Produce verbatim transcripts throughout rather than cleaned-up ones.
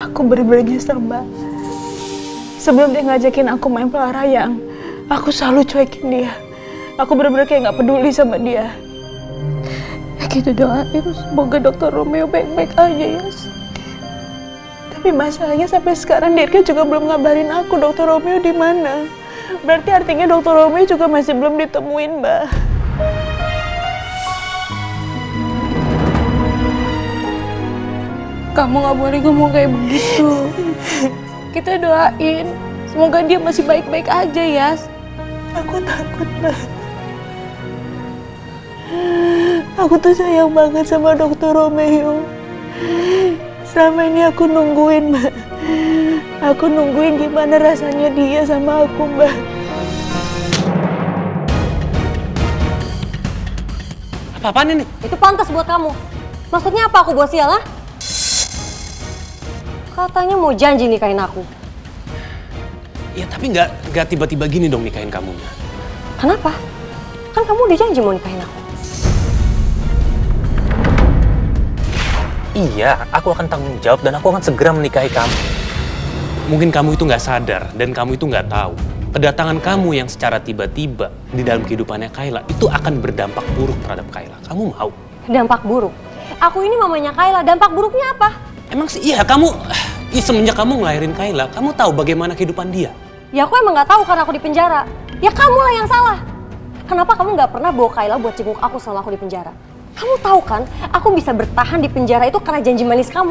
Aku bener-bener nyesel, Mbak. Sebelum dia ngajakin aku main pelarayang, aku selalu cuekin dia. Aku bener-bener kayak gak peduli sama dia. Ya gitu doain, semoga dokter Romeo baik-baik aja, Yas. Tapi masalahnya sampai sekarang Dirga juga belum ngabarin aku dokter Romeo di mana. Berarti artinya dokter Romeo juga masih belum ditemuin, Mbak. Kamu gak boleh ngomong kayak begitu. Kita doain, semoga dia masih baik-baik aja, Yas. Aku takut, Mbak. Aku tuh sayang banget sama dokter Romeo. Selama ini aku nungguin, Mbak. Aku nungguin gimana rasanya dia sama aku, Mbak. Apa-apaan ini? Itu pantas buat kamu. Maksudnya apa aku buat sial, ah? Katanya mau janji nikahin aku. Ya tapi nggak nggak tiba-tiba gini dong nikahin kamunya. Kenapa? Kan kamu udah janji mau nikahin aku. Iya, aku akan tanggung jawab dan aku akan segera menikahi kamu. Mungkin kamu itu nggak sadar dan kamu itu nggak tahu. Kedatangan kamu yang secara tiba-tiba di dalam kehidupannya Kayla itu akan berdampak buruk terhadap Kayla. Kamu mau? Dampak buruk? Aku ini mamanya Kayla, dampak buruknya apa? Emang sih iya, kamu ya, semenjak kamu ngelahirin Kayla, kamu tahu bagaimana kehidupan dia? Ya aku emang nggak tahu karena aku di penjara. Ya kamulah yang salah. Kenapa kamu nggak pernah bawa Kayla buat jenguk aku selama aku di penjara? Kamu tahu kan, aku bisa bertahan di penjara itu karena janji manis kamu.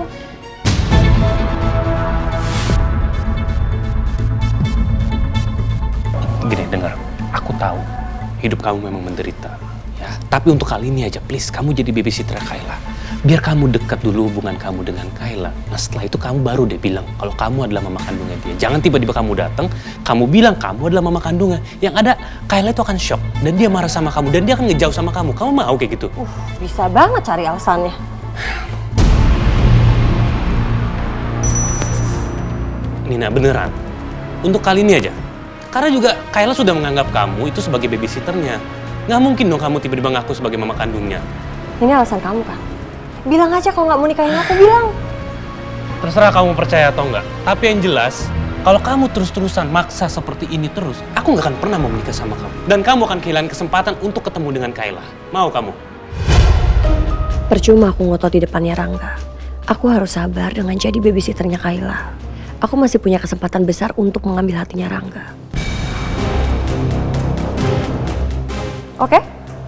Gini, dengar. Aku tahu hidup kamu memang menderita. Ya, tapi untuk kali ini aja, please, kamu jadi babysitter Kayla. Biar kamu dekat dulu hubungan kamu dengan Kayla. Nah, setelah itu kamu baru deh bilang kalau kamu adalah mama kandungnya dia. Jangan tiba-tiba kamu datang, kamu bilang kamu adalah mama kandungnya. Yang ada, Kayla itu akan shock. Dan dia marah sama kamu. Dan dia akan ngejauh sama kamu. Kamu mau kayak gitu? Uh, bisa banget cari alasannya. Nina, beneran. Untuk kali ini aja. Karena juga Kayla sudah menganggap kamu itu sebagai babysitternya. Nggak mungkin dong kamu tiba-tiba ngaku sebagai mama kandungnya. Ini alasan kamu kan? Bilang aja kalau nggak mau nikahin aku, bilang. Terserah kamu percaya atau enggak. Tapi yang jelas, kalau kamu terus-terusan maksa seperti ini terus, aku nggak akan pernah mau menikah sama kamu. Dan kamu akan kehilangan kesempatan untuk ketemu dengan Kayla. Mau kamu? Percuma aku ngotot di depannya Rangga. Aku harus sabar dengan jadi babysitternya Kayla. Aku masih punya kesempatan besar untuk mengambil hatinya Rangga. Oke?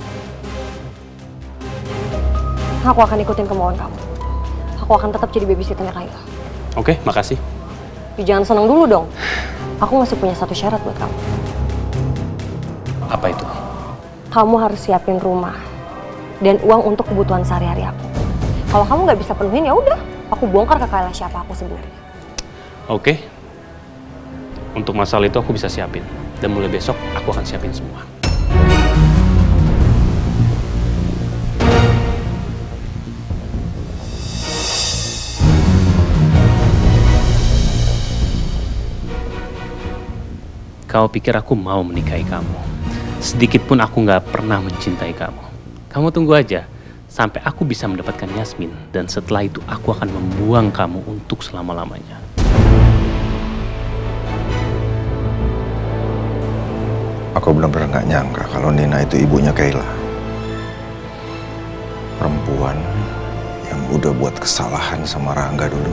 Aku akan ikutin kemauan kamu. Aku akan tetap jadi babysitternya Kayla. Oke, makasih. Ya, jangan seneng dulu dong. Aku masih punya satu syarat buat kamu. Apa itu? Kamu harus siapin rumah dan uang untuk kebutuhan sehari-hari aku. Kalau kamu nggak bisa penuhin, ya udah, aku bongkar ke Kayla siapa aku sebenarnya. Oke. Untuk masalah itu aku bisa siapin. Dan mulai besok aku akan siapin semua. Kau pikir aku mau menikahi kamu? Sedikit pun aku nggak pernah mencintai kamu. Kamu tunggu aja sampai aku bisa mendapatkan Yasmin, dan setelah itu aku akan membuang kamu untuk selama-lamanya. Aku benar-benar nggak nyangka kalau Nina itu ibunya Kayla. Perempuan yang udah buat kesalahan sama Rangga dulu.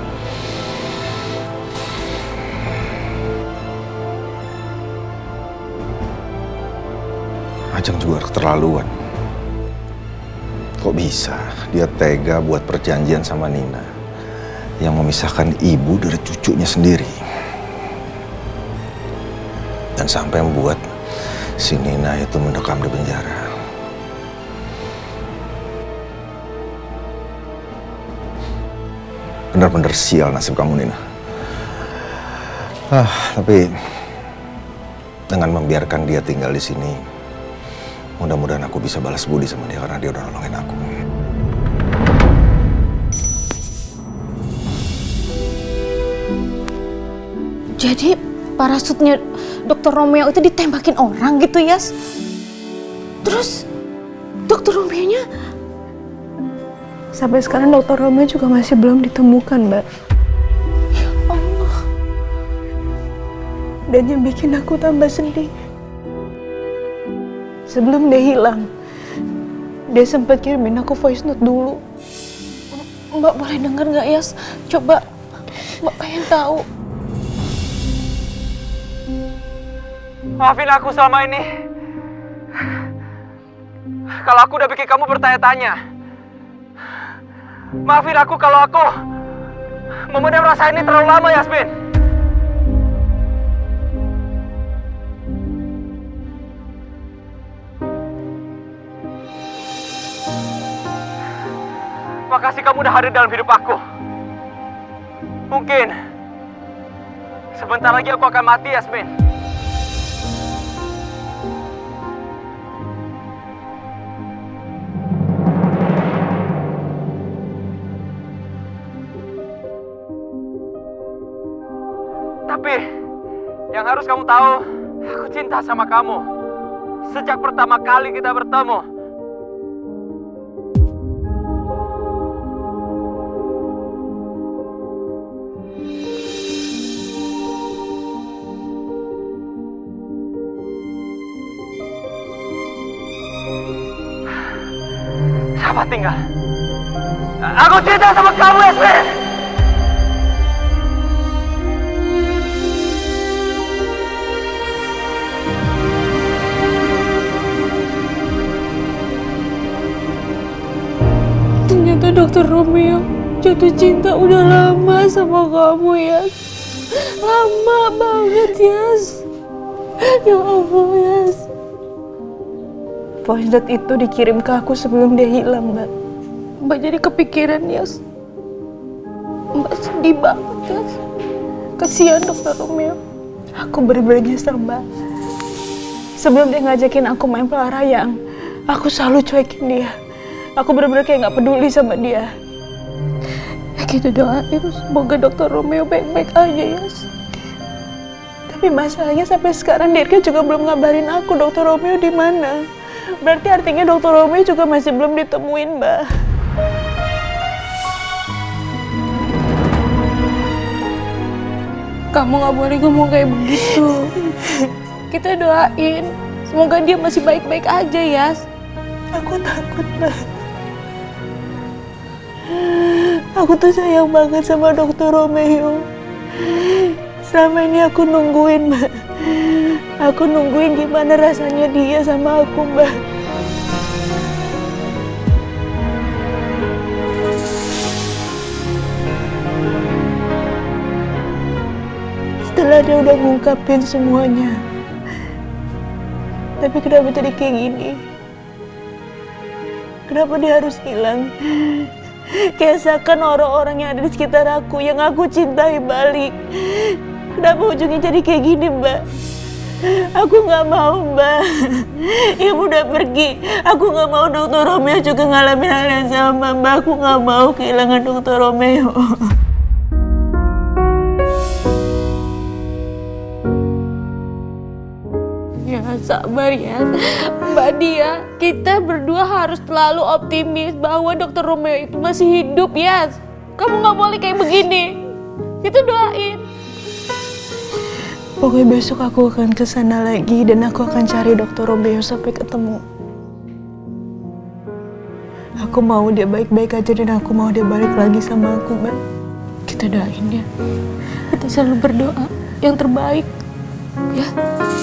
Ajeng juga keterlaluan. Kok bisa dia tega buat perjanjian sama Nina yang memisahkan ibu dari cucunya sendiri. Dan sampai membuat si Nina itu mendekam di penjara. Benar-benar sial nasib kamu, Nina. Ah, tapi dengan membiarkan dia tinggal di sini, mudah-mudahan aku bisa balas budi sama dia karena dia udah nolongin aku. Jadi parasutnya dokter Romeo itu ditembakin orang gitu, Yas? Terus dokter Romeo-nya sampai sekarang dokter Romeo juga masih belum ditemukan, Mbak. Dan yang bikin aku tambah sedih, sebelum dia hilang, dia sempat kirimin aku voice note dulu. Mbak boleh denger nggak, Yas? Coba, Mbak pengen tahu. Maafin aku selama ini. Kalau aku udah bikin kamu bertanya-tanya. Maafin aku kalau aku memendam rasa ini terlalu lama, Yasmin. Makasih kamu udah hadir dalam hidup aku. Mungkin sebentar lagi aku akan mati, Yasmin. Tapi yang harus kamu tahu, aku cinta sama kamu. Sejak pertama kali kita bertemu. Sahabat tinggal. Aku cinta sama kamu, Yasmin. Ternyata Dokter Romeo jatuh cinta udah lama sama kamu, Yas. Lama banget, Yas. Ya Allah, Yas. Voice note itu dikirim ke aku sebelum dia hilang, Mbak. Mbak jadi kepikiran, Yas. Mbak sedih banget, Yas. Kasihan Dokter Romeo. Aku bener-bener nyesel, Mbak. Sebelum dia ngajakin aku main pelarayang, aku selalu cuekin dia. Aku bener-bener kayak gak peduli sama dia. Ya gitu doain, semoga Dokter Romeo baik-baik aja, Yas. Tapi masalahnya sampai sekarang Dirga juga belum ngabarin aku Dokter Romeo di mana. Berarti artinya Dokter Romeo juga masih belum ditemuin, Mbak. Kamu gak boleh ngomong kayak begitu. Kita doain, semoga dia masih baik-baik aja, Yas. Aku takut, Mbak. Aku tuh sayang banget sama Dokter Romeo. Selama ini aku nungguin, Mbak. Aku nungguin gimana rasanya dia sama aku, Mbak. Setelah dia udah ngungkapin semuanya, tapi kenapa jadi kayak gini? Kenapa dia harus hilang? Kayak seakan orang-orang yang ada di sekitar aku, yang aku cintai balik. Kenapa ujungnya jadi kayak gini, Mbak? Aku gak mau, Mbak. Ibu udah pergi. Aku gak mau Dokter Romeo juga ngalamin hal yang sama, Mbak. Aku gak mau kehilangan Dokter Romeo. Ya, sabar ya, Mbak Dia. Kita berdua harus selalu optimis bahwa Dokter Romeo itu masih hidup, ya. Kamu gak boleh kayak begini. Kita doain. Pokoknya besok aku akan kesana lagi dan aku akan cari Dokter Romeo sampai ketemu. Aku mau dia baik-baik aja dan aku mau dia balik lagi sama aku, Mbak. Kita doain ya. Kita selalu berdoa yang terbaik, ya.